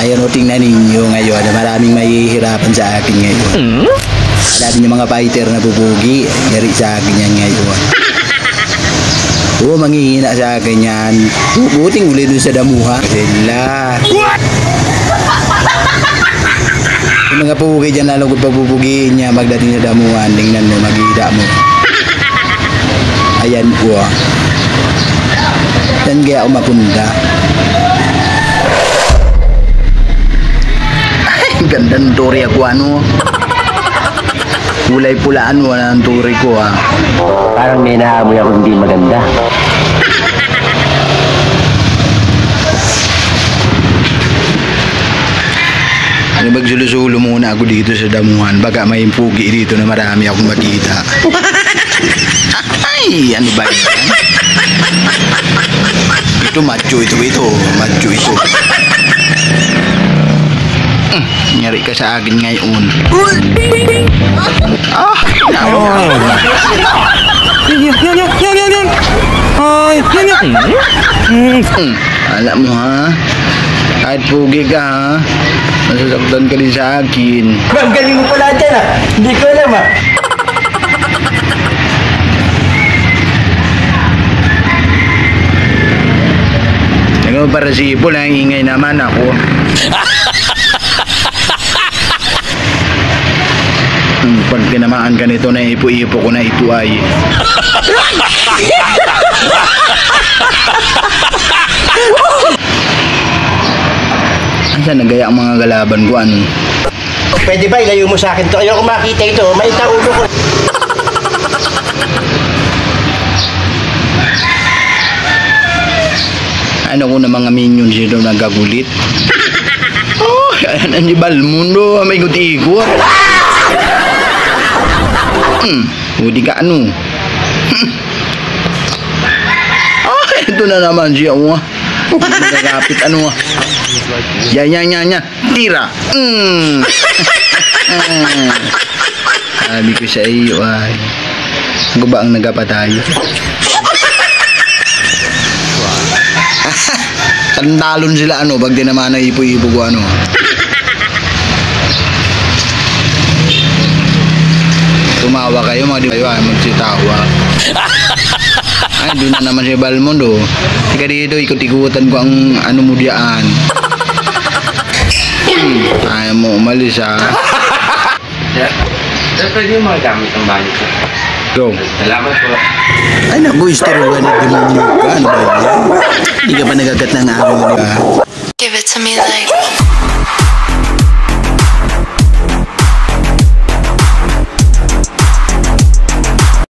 Ayan o, tingnan ninyo ngayon. Maraming mahihirapan sa akin ngayon. Dati yung mga fighter na pupugi, yari sa akin yan ngayon. Oo, manghihina sa akin yan. Buting uli dun sa damuha. Sila. Yung mga pupugi dyan, lalo kung pagpupugiin niya, magdating sa damuhan, tingnan mo, maghihida mo. Ayan po. Yan kaya ako mapunta. Ay, ganda ng turi ako, ano. Kulay pulaan, wala ng turi ko, ha. Parang may naamoy ako hindi maganda. Ano magsulusulo muna ako dito sa damuhan. Baka may pugi dito na marami akong makita. Ay, ano ba yan? Ito, macho ito. Macho ito. Nyari ka sa akin ngayon. Ah! Yan. Ay, yan. Alam mo, ha? Kahit pugi ka, ha? Masasaktan ka din sa akin. Ang galing mo pala dyan, ah. Hindi ko alam, ah. Ano para si Ipol, ang ingay naman ako. Pag tinamaan ka nito na ipo-ipo ko na ito ay. Saan nagaya ang mga galaban ko, ano? Pwede ba ilayo mo sa akin to? Ayoko makita ito. Maita ulo ko. Ano ko na mga minions dito nagagulit? Oh, ayan ang jibal mundo, may ikot-ikot. Hindi ka ano. Oh, ito na naman siya, oh. Nagagapit, ano, ah. Yan. Tira. Sabi ko sa iyo, ay. Ano ba ang nagapatayo? Tandalon sila, ano, pag di naman na ipo-ipo ko, ano. Tumawa kayo, mga di kayo, ay magsitawa. Ay, doon na naman si Balmondo. Ika dito, ikot-ikutan ko ang ano mo diyan. Ayaw mo umalis, ha. Sir, pwede yung mga gamit ng banyo ko. Go. Salamat po. Ay, naku, istarugan na demonyo ka. Ano ba yan? Hindi ka pa nagagat ng araw, di ba? Give it to me like